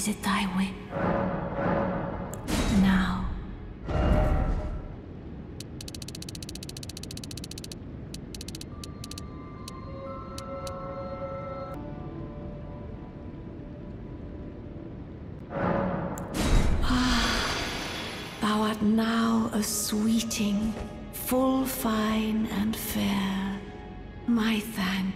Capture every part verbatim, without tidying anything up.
Is it thy whip? Now. Thou art now a sweeting, full fine and fair. My thanks.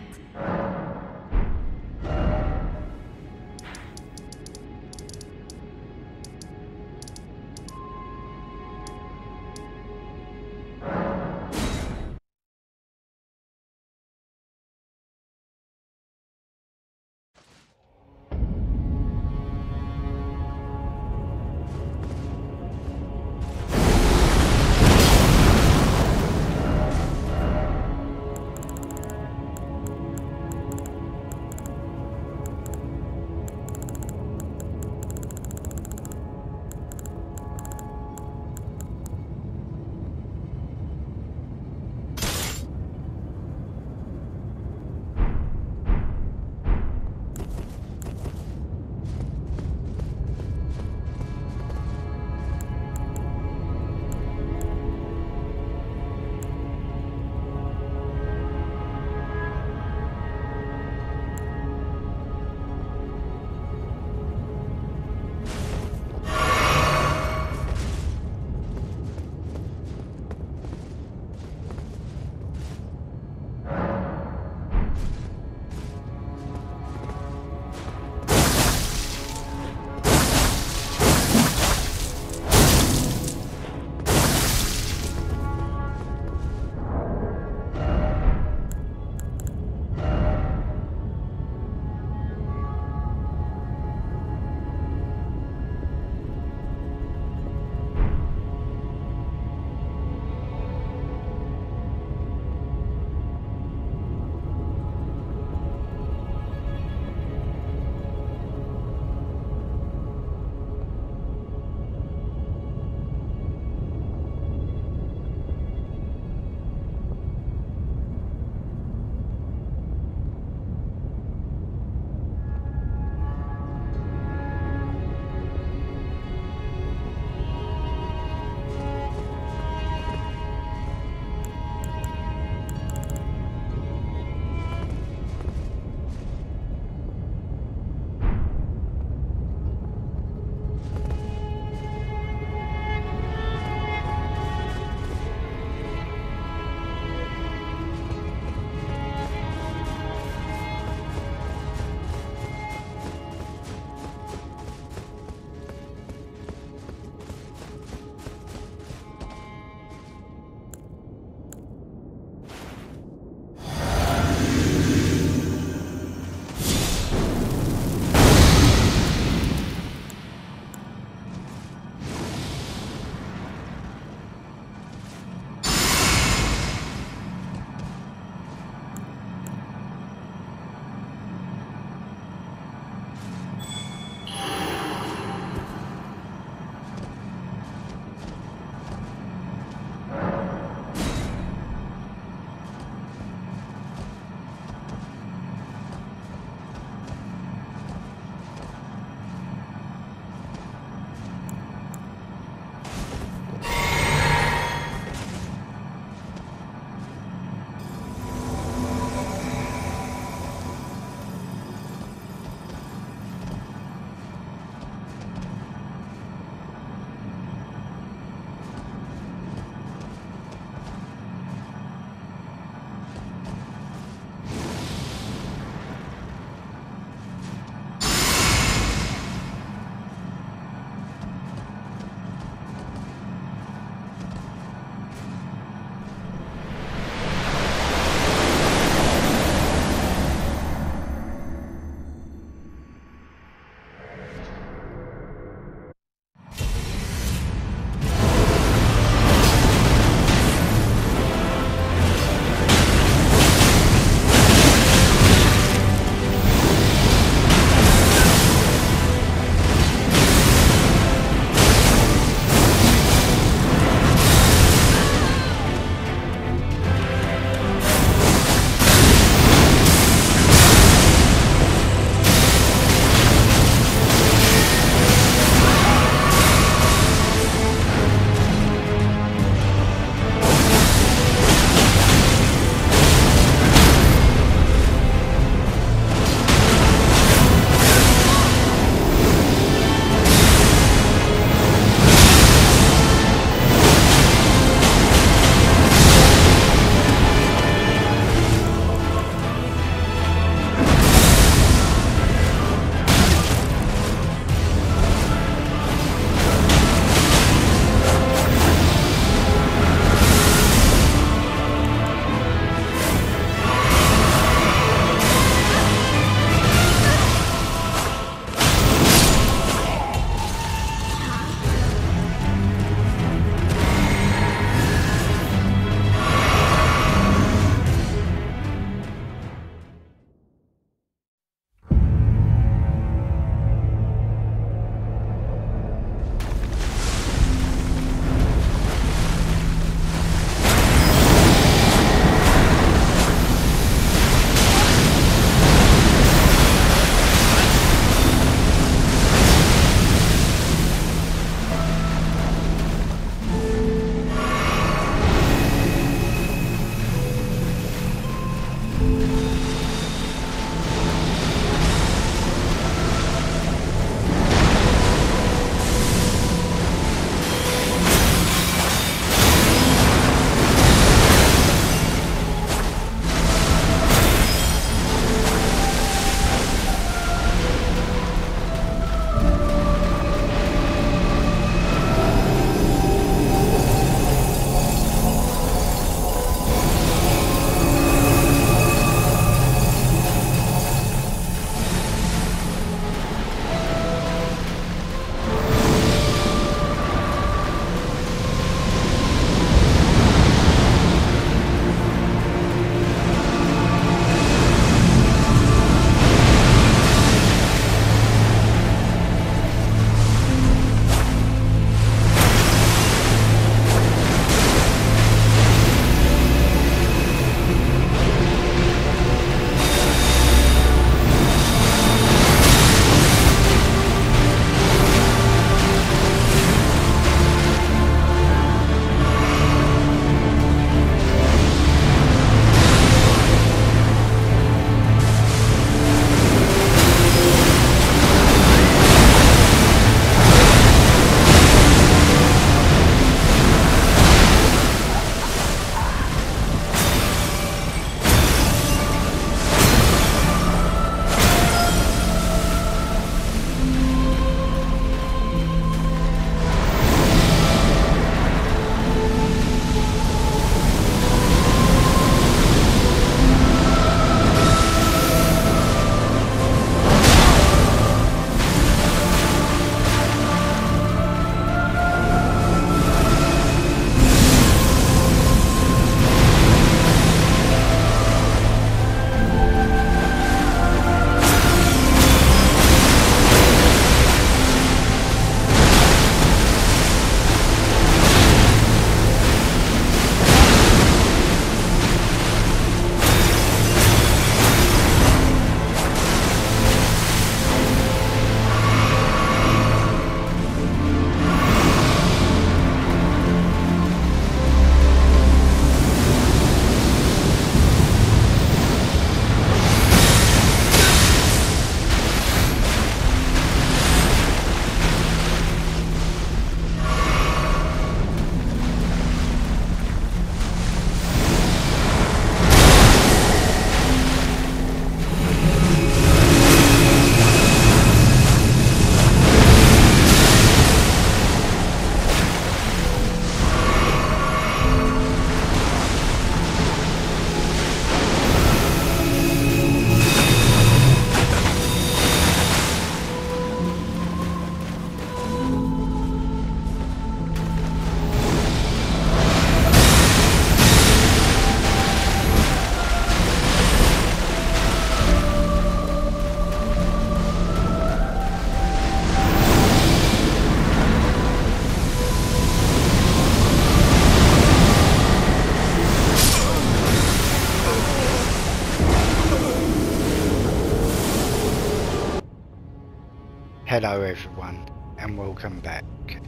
Hello everyone and welcome back.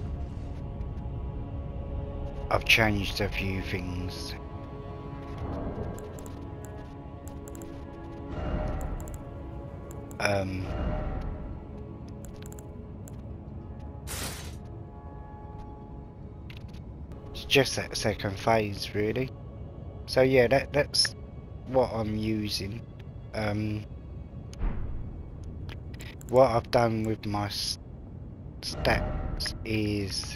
I've changed a few things. Um, it's just that second phase really. So yeah, that that's what I'm using. Um, what I've done with my stats is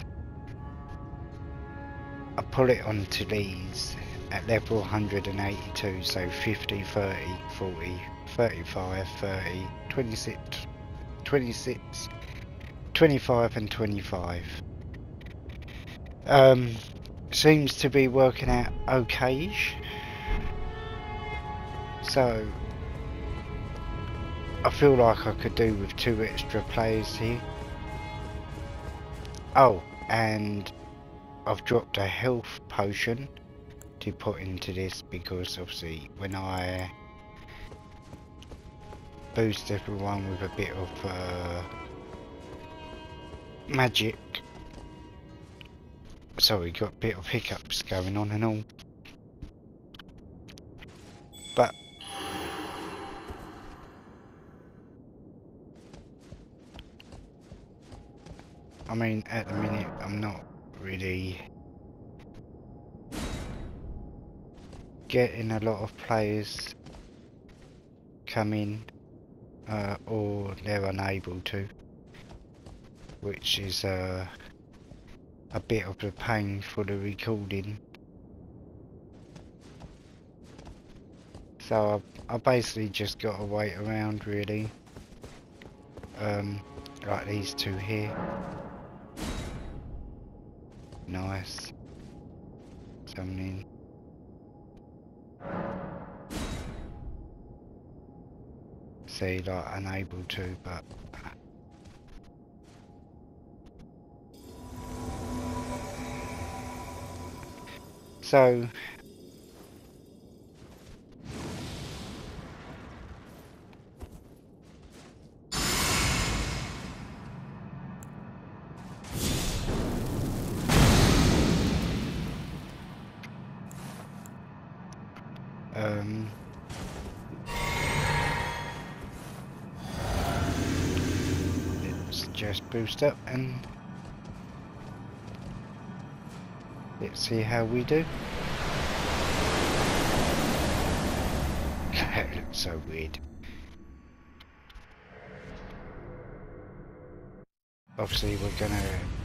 I pull it onto these at level one hundred eighty-two, so fifty, thirty, forty, thirty-five, thirty, twenty-six, twenty-six, twenty-five and twenty-five. Um, seems to be working out okay-ish. So I feel like I could do with two extra players here. Oh, and I've dropped a health potion to put into this because obviously when I boost everyone with a bit of uh, magic, sorry, got a bit of hiccups going on and all, but I mean at the minute I'm not really getting a lot of players come in, uh, or they're unable to, which is uh, a bit of a pain for the recording. So I, I basically just got to wait around really, um, like these two here. Nice. Something. See, like unable to, but so um let's just boost up and let's see how we do. That looks so weird. Obviously we're gonna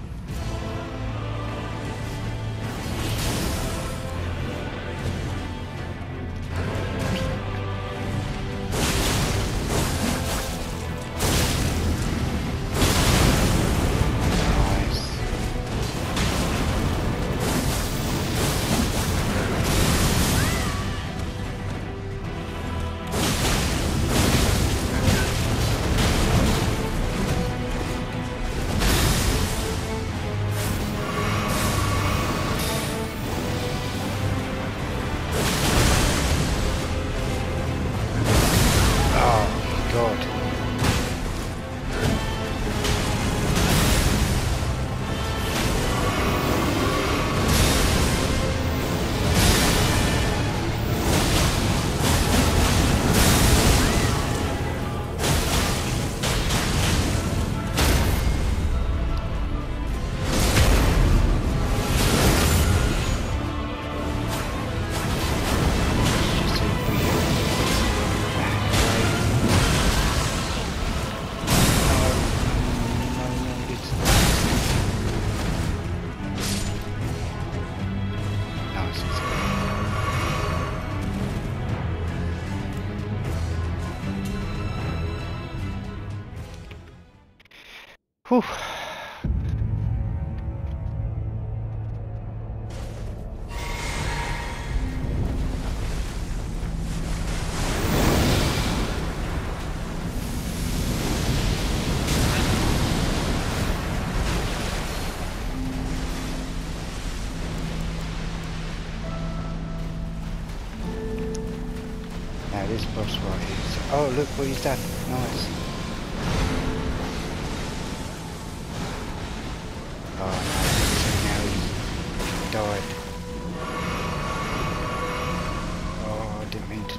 whew. Now this boss right here. Oh, look what he's done. Nice.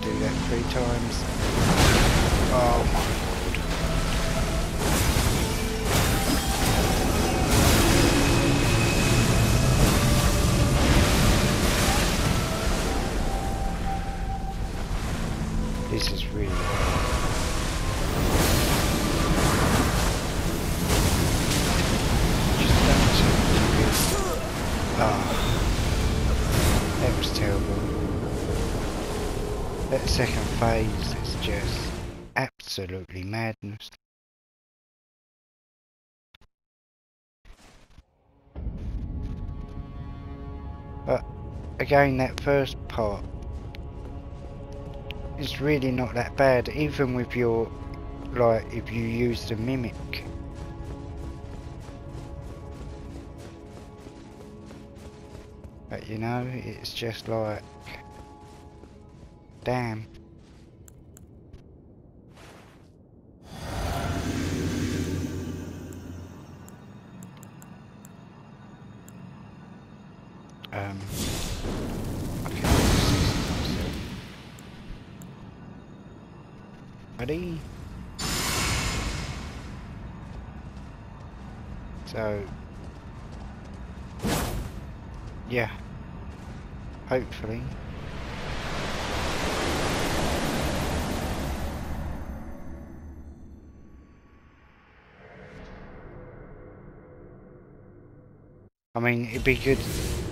do that three times. Oh my god. This is really hard. Just don't seem to be. Oh, that was terrible. That second phase is just absolutely madness. But again, that first part is really not that bad, even with your, like, if you use the mimic. But you know, it's just like, damn. Um, okay, ready? So, yeah, hopefully. I mean, it'd be good.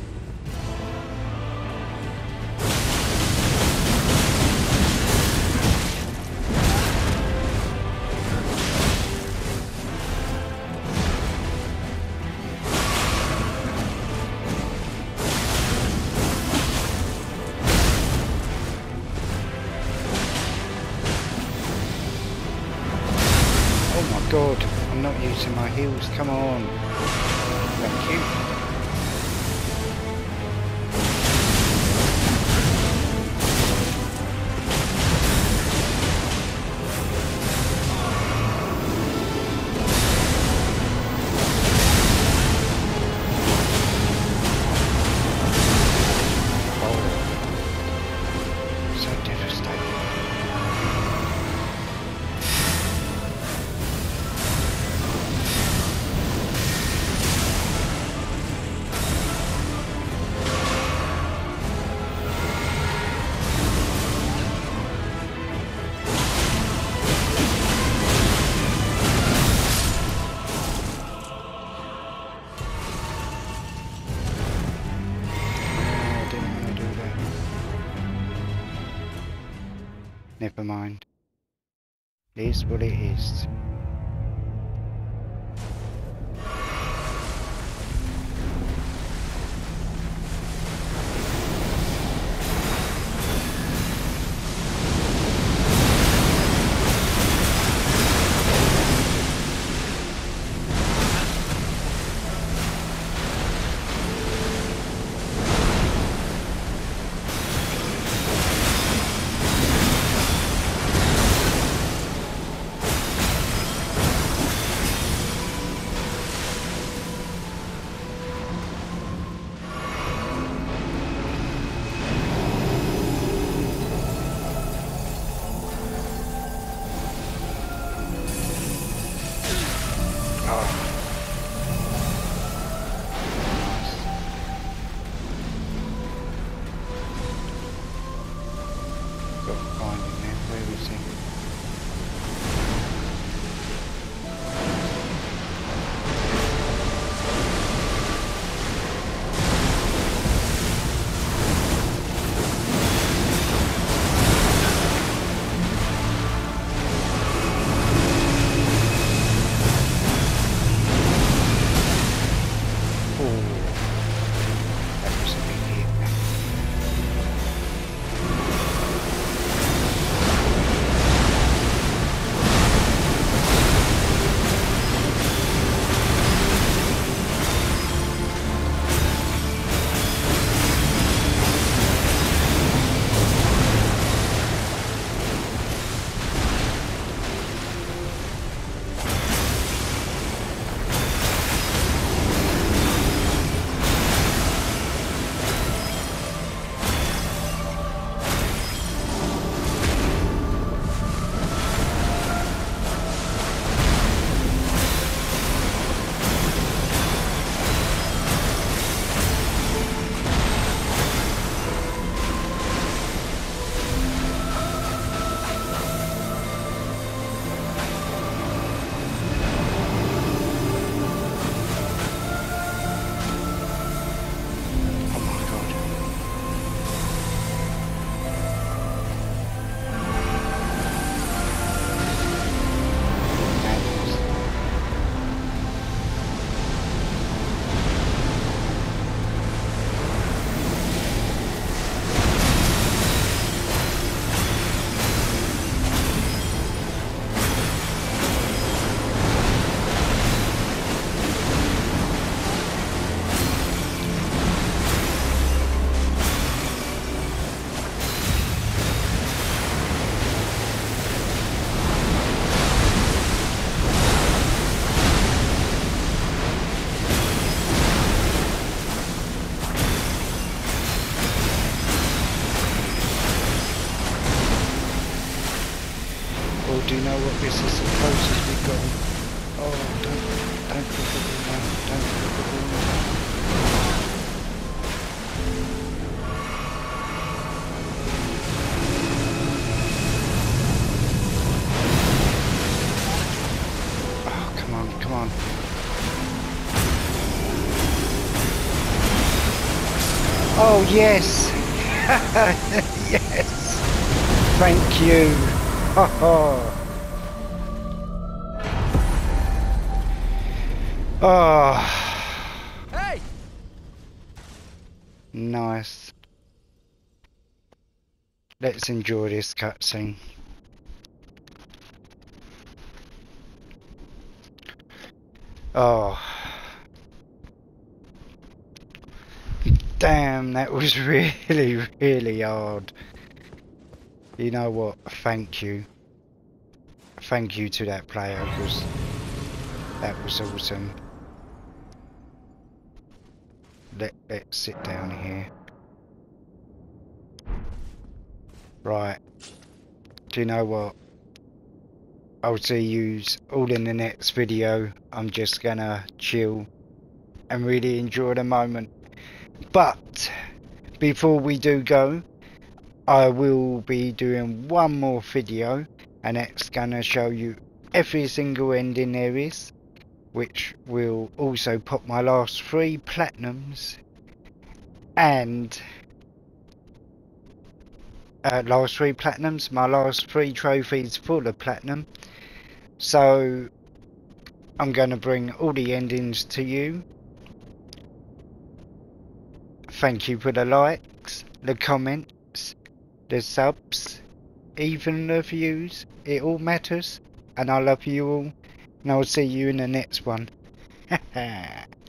God, I'm not using my heels, come on. Thank you. Oh, so devastating. Never mind. It is what it is. do you know what? This is the closest we've got. Oh, don't, don't put the ball now. Don't put the ball now. Oh, come on, come on. Oh, yes. Yes. Thank you. Oh. Oh. Hey. Nice. Let's enjoy this cutscene. Oh. Damn, that was really, really hard. You know what? Thank you. Thank you to that player, because that was awesome. Let, let's sit down here. Right. Do you know what? I'll see yous all in the next video. I'm just gonna chill and really enjoy the moment. But before we do go, I will be doing one more video, and it's gonna show you every single ending there is, which will also put my last three platinums and uh, last three platinums, my last three trophies full of platinum. So I'm gonna bring all the endings to you. Thank you for the likes, the comments, the subs, even the views. It all matters, and I love you all, and I'll see you in the next one.